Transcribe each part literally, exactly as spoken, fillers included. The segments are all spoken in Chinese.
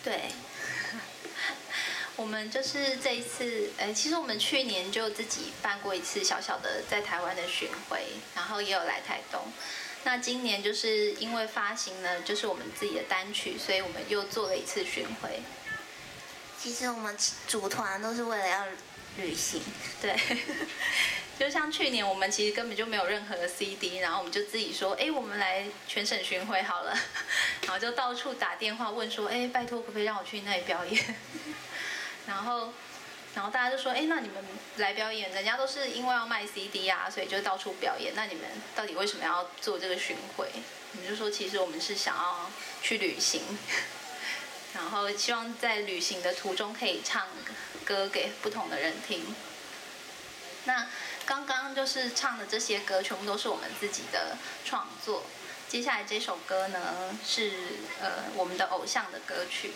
对，我们就是这一次，呃，其实我们去年就自己办过一次小小的在台湾的巡回，然后也有来台东。那今年就是因为发行了就是我们自己的单曲，所以我们又做了一次巡回。 其实我们组团都是为了要旅行， 对。就像去年我们其实根本就没有任何的 C D， 然后我们就自己说，哎，我们来全省巡回好了，然后就到处打电话问说，哎，拜托可不可以让我去那里表演？然后，然后大家就说，哎，那你们来表演，人家都是因为要卖 C D 啊，所以就到处表演，那你们到底为什么要做这个巡回？我们就说，其实我们是想要去旅行，然后希望在旅行的途中可以唱歌给不同的人听。那刚刚就是唱的这些歌，全部都是我们自己的创作。接下来这首歌呢，是呃我们的偶像的歌曲。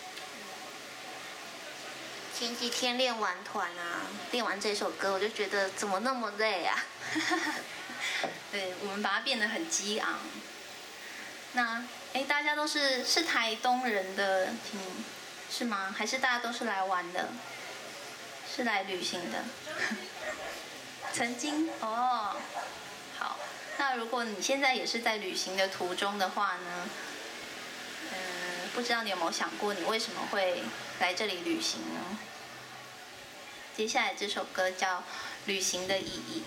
前几天练完团啊，练完这首歌，我就觉得怎么那么累啊？ 对，我们把它变得很激昂。那哎，大家都是是台东人的，嗯，是吗？还是大家都是来玩的？是来旅行的？曾经哦，好。那如果你现在也是在旅行的途中的话呢，嗯，不知道你有没有想过，你为什么会来这里旅行呢？接下来这首歌叫《旅行的意义》。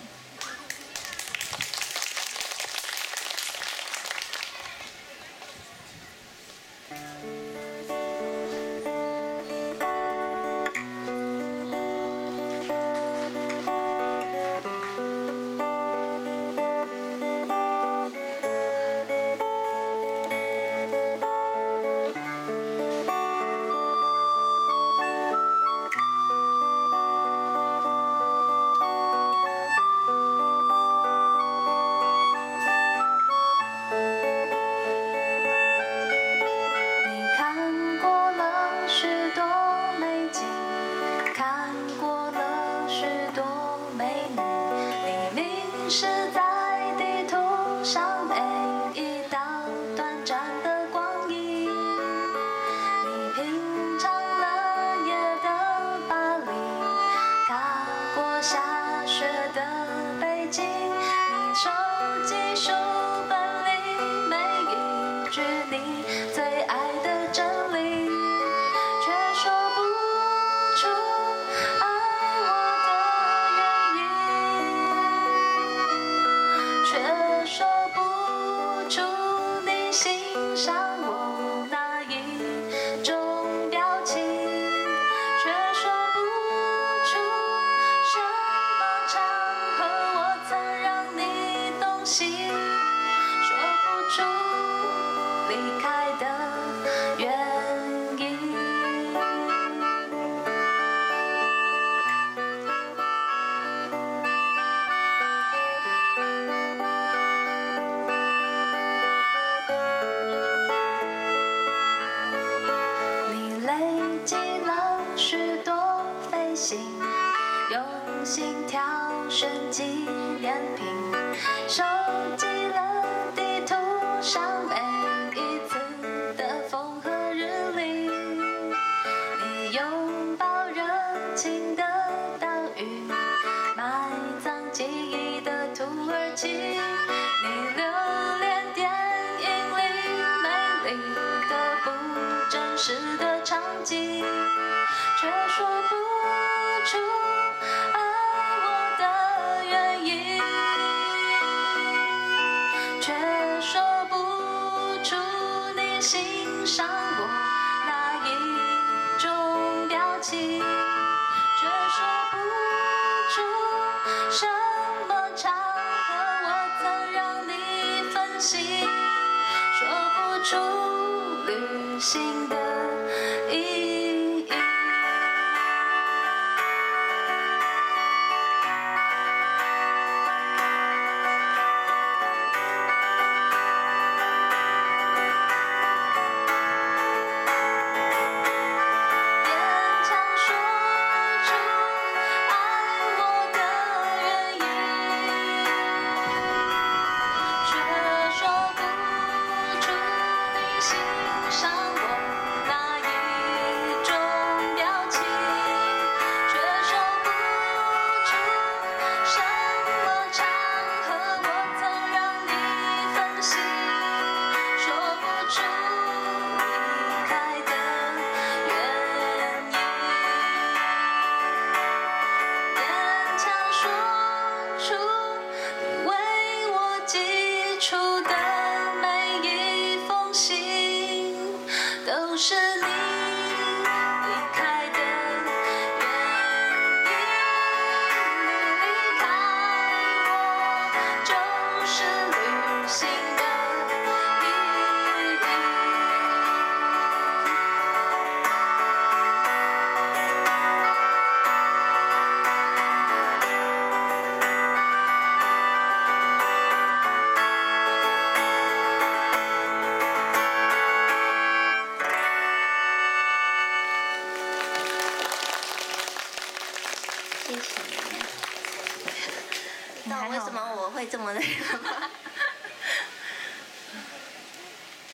却说不出你欣赏我谢谢。 你还好吗那为什么我会这么累吗？